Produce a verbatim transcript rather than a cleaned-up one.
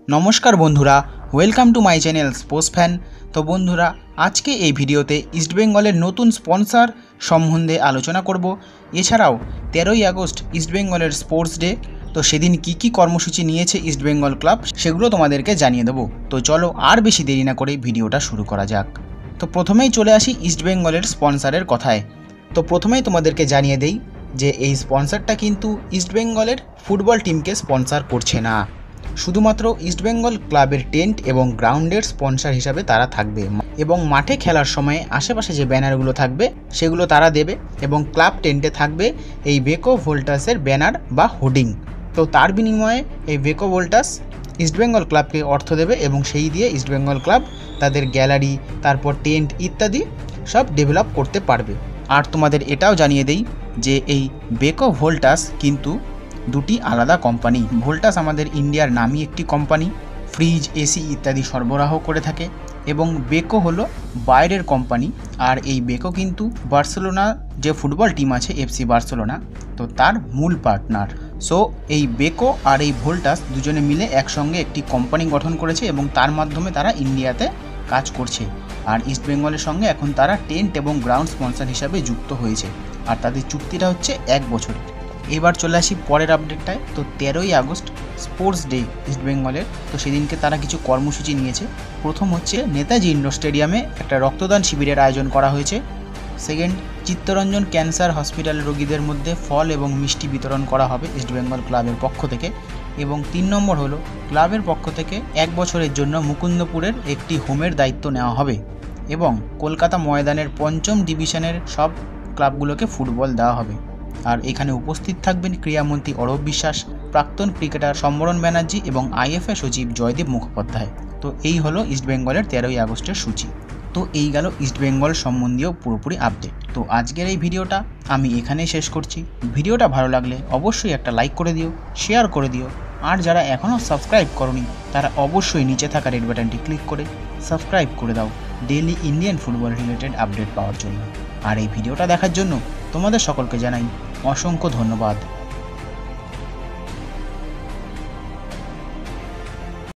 নমস্কার বন্ধুরা, welcome to my channel Sports Fan. তো বন্ধুরা, আজকে এই ভিডিওতে ইস্টবেঙ্গলের নতুন স্পন্সর সম্বন্ধে আলোচনা করব। এছাড়াও তেরোই আগস্ট ইস্টবেঙ্গলের স্পোর্টস ডে, তো সেদিন কি কি কর্মসূচি নিয়েছে ইস্টবেঙ্গল ক্লাব সেগুলো তোমাদেরকে জানিয়ে দেবো। তো চলো আর বেশি দেরি না করে ভিডিওটা শুরু করা যাক। তো প্রথমেই চলে আসি ইস্টবেঙ্গলের স্পন্সরের কথায়। তো প্রথমেই তোমাদেরকে জানিয়ে দেই যে এই স্পন্সরটা কিন্তু ইস্টবেঙ্গলের ফুটবল টিমকে স্পন্সর করছে না, শুধুমাত্র ইস্টবেঙ্গল ক্লাবের টেন্ট এবং গ্রাউন্ডের স্পন্সর হিসাবে তারা থাকবে এবং মাঠে খেলার সময় আশেপাশে যে ব্যানারগুলো থাকবে সেগুলো তারা দেবে এবং ক্লাব টেন্টে থাকবে এই বেকো ভোল্টাসের ব্যানার বা হোর্ডিং। তো তার বিনিময়ে এই বেকো ভোল্টাস ইস্টবেঙ্গল ক্লাবকে অর্থ দেবে এবং সেই দিয়ে ইস্টবেঙ্গল ক্লাব তাদের গ্যালারি, তারপর টেন্ট ইত্যাদি সব ডেভেলপ করতে পারবে। আর তোমাদের এটাও জানিয়ে দেই যে এই বেকো ভোল্টাস কিন্তু দুটি আলাদা কোম্পানি। ভোল্টাস আমাদের ইন্ডিয়ার নামী একটি কোম্পানি, ফ্রিজ, এসি ইত্যাদি সরবরাহ করে থাকে, এবং বেকো হলো বাইরের কোম্পানি। আর এই বেকো কিন্তু বার্সেলোনা যে ফুটবল টিম আছে এফসি বার্সেলোনা, তো তার মূল পার্টনার। সো এই বেকো আর এই ভোল্টাস দুজনে মিলে একসঙ্গে একটি কোম্পানি গঠন করেছে এবং তার মাধ্যমে তারা ইন্ডিয়াতে কাজ করছে। আর ইস্টবেঙ্গলের সঙ্গে এখন তারা টেন্ট এবং গ্রাউন্ড স্পন্সর হিসাবে যুক্ত হয়েছে, আর তাদের চুক্তিটা হচ্ছে এক বছরের। এবার চলে আসি পরের আপডেটটায়। তো তেরোই আগস্ট স্পোর্টস ডে ইস্টবেঙ্গলের, তো সেদিনকে তারা কিছু কর্মসূচি নিয়েছে। প্রথম হচ্ছে নেতাজি ইন্ডোর স্টেডিয়ামে একটা রক্তদান শিবিরের আয়োজন করা হয়েছে। সেকেন্ড, চিত্তরঞ্জন ক্যান্সার হসপিটাল রোগীদের মধ্যে ফল এবং মিষ্টি বিতরণ করা হবে ইস্টবেঙ্গল ক্লাবের পক্ষ থেকে। এবং তিন নম্বর হলো ক্লাবের পক্ষ থেকে এক বছরের জন্য মুকুন্দপুরের একটি হোমের দায়িত্ব নেওয়া হবে এবং কলকাতা ময়দানের পঞ্চম ডিভিশনের সব ক্লাবগুলোকে ফুটবল দেওয়া হবে। আর এখানে উপস্থিত থাকবেন ক্রীড়ামন্ত্রী অরূপ বিশ্বাস, প্রাক্তন ক্রিকেটার সম্বরণ ব্যানার্জি এবং আইএফএ সচিব জয়দীপ মুখোপাধ্যায়। তো এই হলো ইস্টবেঙ্গলের তেরোই আগস্টের সূচি। তো এই গেল ইস্টবেঙ্গল সম্বন্ধীয় পুরোপুরি আপডেট। তো আজকের এই ভিডিওটা আমি এখানেই শেষ করছি। ভিডিওটা ভালো লাগলে অবশ্যই একটা লাইক করে দিও, শেয়ার করে দিও, আর যারা এখনও সাবস্ক্রাইব করনি তারা অবশ্যই নিচে থাকা রেড বাটনটি ক্লিক করে সাবস্ক্রাইব করে দাও daily Indian football related update পাওয়ার জন্য। আর এই ভিডিওটা দেখার জন্য তোমাদের সকলকে জানাই অসংখ্য ধন্যবাদ।